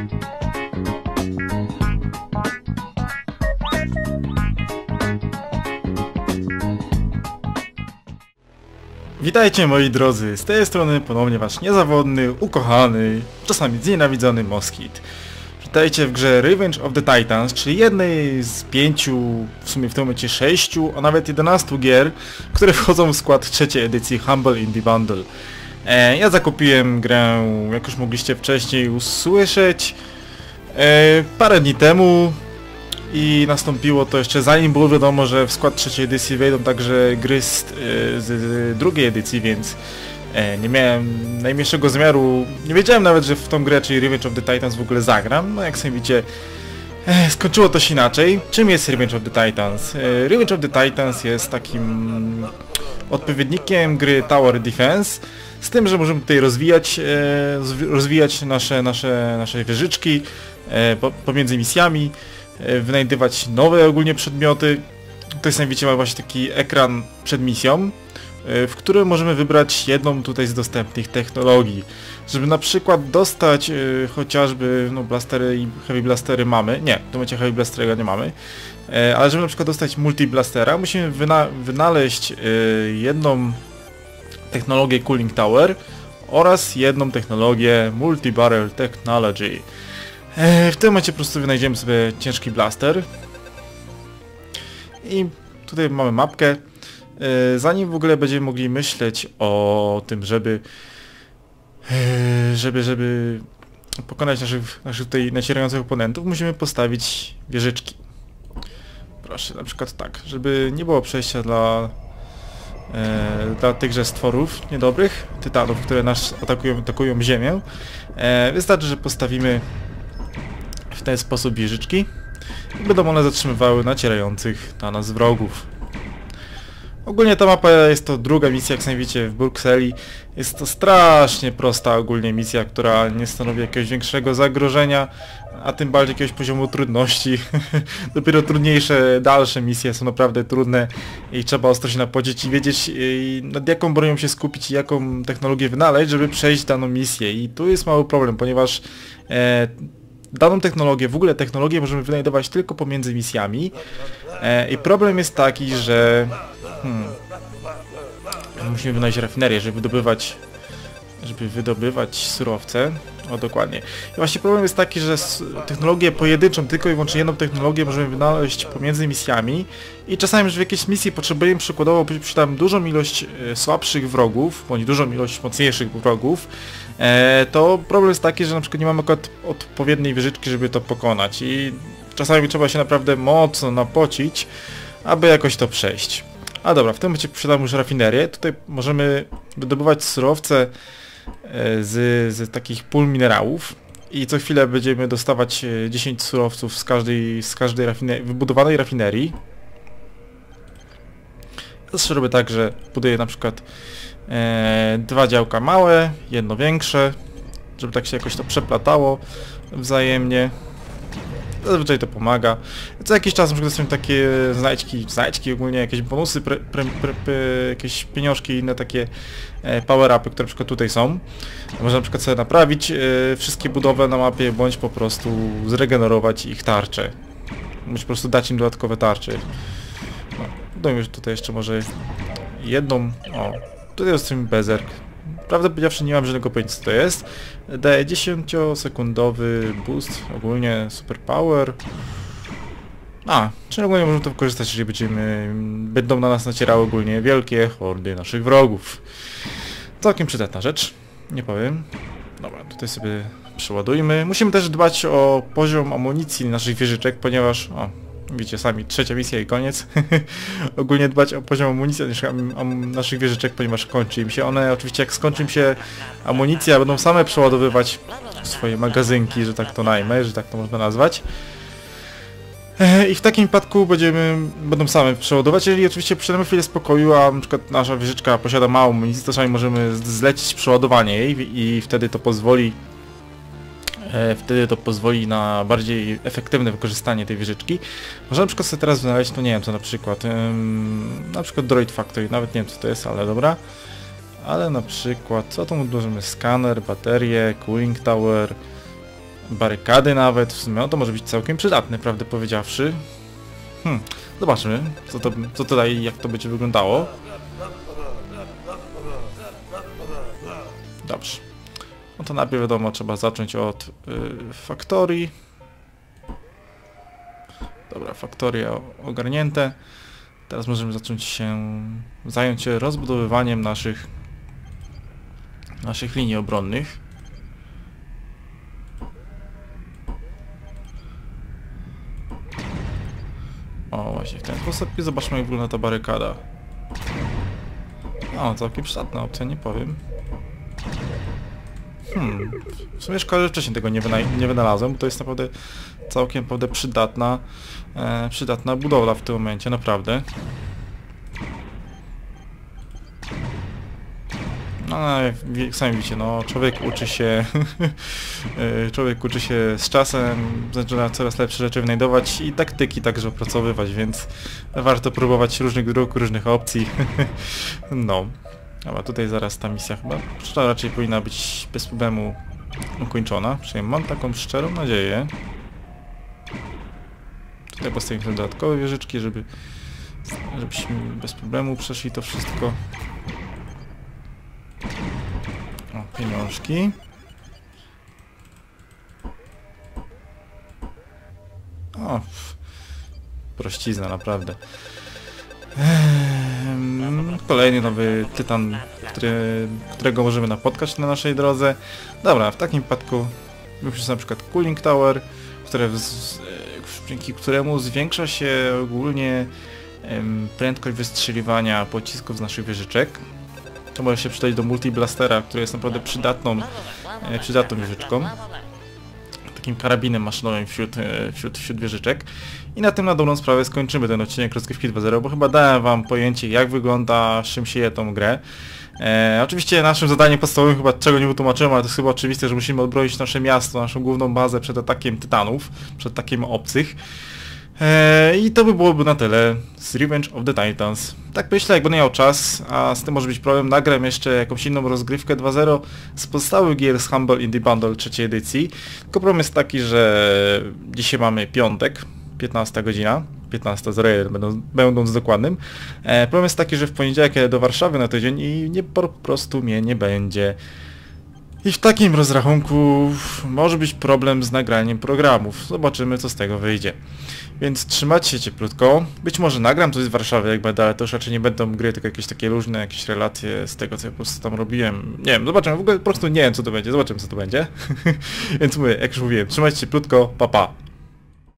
Witajcie moi drodzy, z tej strony ponownie wasz niezawodny, ukochany, czasami znienawidzony Moskit. Witajcie w grze Revenge of the Titans, czyli jednej z 5, w sumie w tym momencie 6, a nawet 11 gier, które wchodzą w skład trzeciej edycji Humble Indie Bundle. Ja zakupiłem grę, jak już mogliście wcześniej usłyszeć, parę dni temu. I nastąpiło to jeszcze zanim było wiadomo, że w skład trzeciej edycji wejdą także gry z drugiej edycji, więc nie miałem najmniejszego zamiaru, nie wiedziałem nawet, że w tą grę, czyli Revenge of the Titans w ogóle zagram. No jak sami widzicie, skończyło to się inaczej. Czym jest Revenge of the Titans? Revenge of the Titans jest takim odpowiednikiem gry Tower Defense, z tym, że możemy tutaj rozwijać nasze wieżyczki pomiędzy misjami, wynajdywać nowe ogólnie przedmioty. Tutaj sami widzicie, ma właśnie taki ekran przed misją, w którym możemy wybrać jedną tutaj z dostępnych technologii. Żeby na przykład dostać chociażby blastery i heavy blastery mamy, nie, w tym momencie heavy blastera nie mamy, ale żeby na przykład dostać multi blastera, musimy wynaleźć jedną technologię Cooling Tower oraz jedną technologię Multi Barrel Technology. W tym momencie po prostu wynajdziemy sobie ciężki blaster i tutaj mamy mapkę. Zanim w ogóle będziemy mogli myśleć o tym, żeby pokonać naszych tutaj nacierających oponentów, musimy postawić wieżyczki. Proszę, na przykład tak, żeby nie było przejścia dla tychże stworów niedobrych, tytanów, które nas atakują ziemię. Wystarczy, że postawimy w ten sposób wieżyczki i będą one zatrzymywały nacierających na nas wrogów. Ogólnie ta mapa jest to druga misja, jak sami widzicie, w Brukseli. Jest to strasznie prosta ogólnie misja, która nie stanowi jakiegoś większego zagrożenia, a tym bardziej jakiegoś poziomu trudności. Dopiero trudniejsze, dalsze misje są naprawdę trudne i trzeba ostro się napodzieć i wiedzieć, nad jaką bronią się skupić i jaką technologię wynaleźć, żeby przejść daną misję. I tu jest mały problem, ponieważ daną technologię, w ogóle technologię możemy wynajdować tylko pomiędzy misjami i problem jest taki, że musimy wynaleźć rafinerię, żeby wydobywać surowce. O, dokładnie. I właśnie problem jest taki, że technologię pojedynczą, tylko i wyłącznie jedną technologię możemy wynaleźć pomiędzy misjami i czasami, że w jakiejś misji potrzebujemy przykładowo przy tam dużą ilość słabszych wrogów, bądź dużą ilość mocniejszych wrogów, to problem jest taki, że na przykład nie mamy odpowiedniej wieżyczki, żeby to pokonać i czasami trzeba się naprawdę mocno napocić, aby jakoś to przejść. A dobra, w tym momencie posiadamy już rafinerię, tutaj możemy wydobywać surowce z takich pól minerałów i co chwilę będziemy dostawać 10 surowców z każdej wybudowanej rafinerii. Zawsze robię tak, że buduję na przykład 2 działka małe, jedno większe, żeby tak się jakoś to przeplatało wzajemnie. Zazwyczaj to pomaga. Co jakiś czas na przykład są takie znajdźki ogólnie, jakieś bonusy, jakieś pieniążki i inne takie power-upy, które na przykład tutaj są. Można na przykład sobie naprawić wszystkie budowle na mapie, bądź po prostu zregenerować ich tarcze. Bądź po prostu dać im dodatkowe tarcze. No, dajmy tutaj jeszcze może jedną. O, tutaj jest ten bezerk. Prawdę powiedziawszy, nie mam żadnego pojęcia, co to jest. Daje 10-sekundowy boost, ogólnie super power. Czyli ogólnie możemy to wykorzystać, jeżeli będą na nas nacierały ogólnie wielkie hordy naszych wrogów. Całkiem przydatna rzecz, nie powiem. Dobra, tutaj sobie przeładujmy. Musimy też dbać o poziom amunicji naszych wieżyczek, ponieważ... widzicie sami, trzecia misja i koniec. Ogólnie dbać o poziom amunicji naszych wieżyczek, ponieważ kończy im się one. Oczywiście jak skończy im się amunicja, będą same przeładowywać swoje magazynki, że tak to najmę, że tak to można nazwać. I w takim wypadku będą same przeładować, jeżeli oczywiście posiadamy chwilę spokoju, a na przykład nasza wieżyczka posiada mało amunicji, to czasami możemy zlecić przeładowanie jej i wtedy to pozwoli na bardziej efektywne wykorzystanie tej wieżyczki. Można na przykład sobie teraz wynaleźć, no nie wiem co na przykład Droid Factory, nawet nie wiem co to jest, ale dobra. Ale na przykład, co tu możemy? Skaner, baterie, cooling tower, barykady nawet, w sumie no to może być całkiem przydatne, prawdę powiedziawszy. Zobaczmy, co tutaj, jak to będzie wyglądało. Dobrze. No to najpierw wiadomo, trzeba zacząć od faktorii. Dobra, faktoria ogarnięte. Teraz możemy zająć się rozbudowywaniem naszych linii obronnych. O, właśnie w ten sposób i zobaczmy, jak wygląda ta barykada. O, całkiem przydatna opcja, nie powiem. W sumie szkoda, że wcześniej tego nie wynalazłem, bo to jest naprawdę całkiem przydatna budowla w tym momencie, naprawdę. No, jak sami widzicie, no, człowiek uczy się z czasem, zaczyna coraz lepsze rzeczy wynajdować i taktyki także opracowywać, więc warto próbować różnych dróg, różnych opcji. No. Dobra, tutaj zaraz ta misja chyba raczej powinna być bez problemu ukończona. Przynajmniej mam taką szczerą nadzieję. Tutaj postawimy sobie dodatkowe wieżyczki, żebyśmy bez problemu przeszli to wszystko. O, pieniążki. O, prościzna, naprawdę. Kolejny nowy tytan, którego możemy napotkać na naszej drodze. Dobra, w takim wypadku już na przykład Cooling Tower, dzięki któremu zwiększa się ogólnie prędkość wystrzeliwania pocisków z naszych wieżyczek. To może się przydać do Multiblastera, który jest naprawdę przydatną wieżyczką. Takim karabinem maszynowym wśród wieżyczek. I na tym na dobrą sprawę skończymy ten odcinek Rozgrywki 2.0, bo chyba dałem wam pojęcie, jak wygląda, z czym się je tą grę. Oczywiście naszym zadaniem podstawowym, chyba czego nie wytłumaczyłem, ale to jest chyba oczywiste, że musimy odbroić nasze miasto, naszą główną bazę przed atakiem tytanów, przed atakiem obcych. I to by byłoby na tyle z Revenge of the Titans. Tak myślę, jak będę miał czas, a z tym może być problem, nagram jeszcze jakąś inną rozgrywkę 2.0 z pozostałych gier z Humble Indie Bundle trzeciej edycji. Tylko problem jest taki, że dzisiaj mamy piątek, 15 godzina, 15:01 będąc dokładnym. Problem jest taki, że w poniedziałek jadę do Warszawy na tydzień i po prostu mnie nie będzie. I w takim rozrachunku może być problem z nagraniem programów. Zobaczymy, co z tego wyjdzie. Więc trzymajcie się cieplutko. Być może nagram coś z Warszawy, jak będę, ale to już raczej nie będą gry, tylko jakieś takie luźne, jakieś relacje z tego, co ja po prostu tam robiłem. Nie wiem, zobaczymy, w ogóle po prostu nie wiem, co to będzie, zobaczymy, co to będzie. Więc mówię, jak już mówiłem, trzymajcie się cieplutko, pa pa.